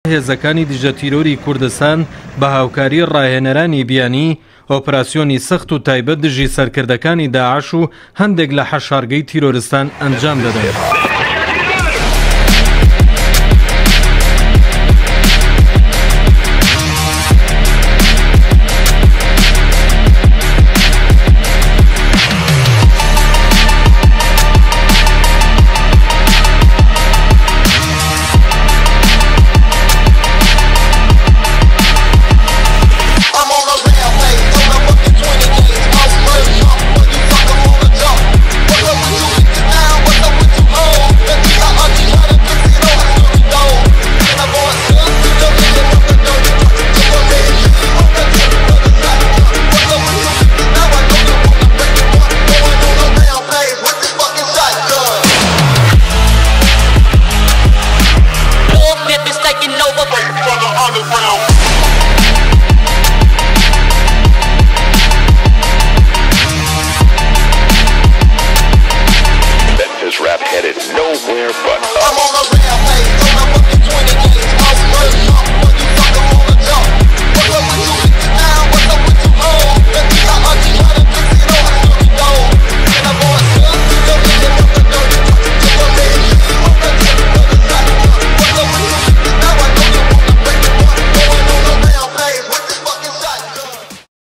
هێزەکانی دیژە تیرۆری کوردستان بە هاوکاری ڕاهێنەرانی بیانی ئۆپەراسیۆنی سەخت و تایبەت دژی سەرکردەکانی داعش و هەندێک لە حەشارگەی تیرۆرستان ئەنجام دەدەن.